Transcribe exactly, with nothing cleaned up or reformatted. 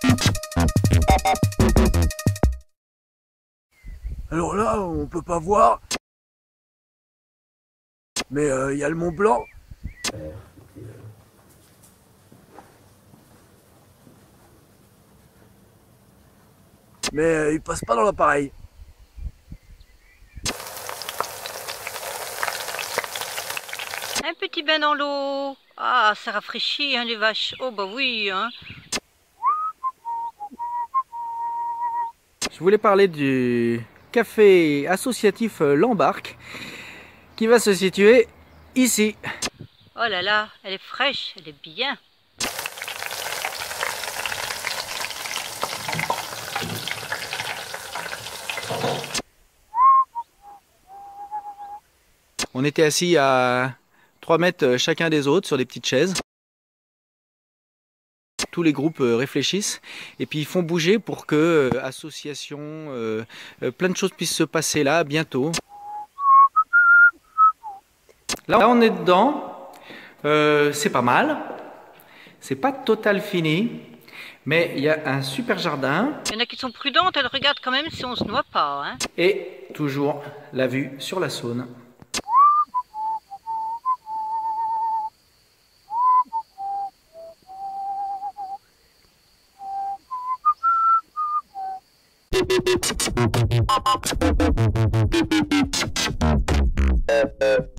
Alors là, on peut pas voir. Mais il euh, y a le Mont Blanc. Mais euh, il passe pas dans l'appareil. Un petit bain dans l'eau. Ah, ça rafraîchit, hein, les vaches. Oh, bah oui, hein. Je voulais parler du café associatif L'Embarque qui va se situer ici. Oh là là, elle est fraîche, elle est bien. On était assis à trois mètres chacun des autres sur des petites chaises. Tous les groupes réfléchissent et puis ils font bouger pour que euh, association, euh, euh, plein de choses puissent se passer là bientôt. Là on est dedans, euh, c'est pas mal, c'est pas total fini, mais il y a un super jardin. Il y en a qui sont prudentes, elles regardent quand même si on se noie pas, hein. Et toujours la vue sur la Saône. Euh, euh.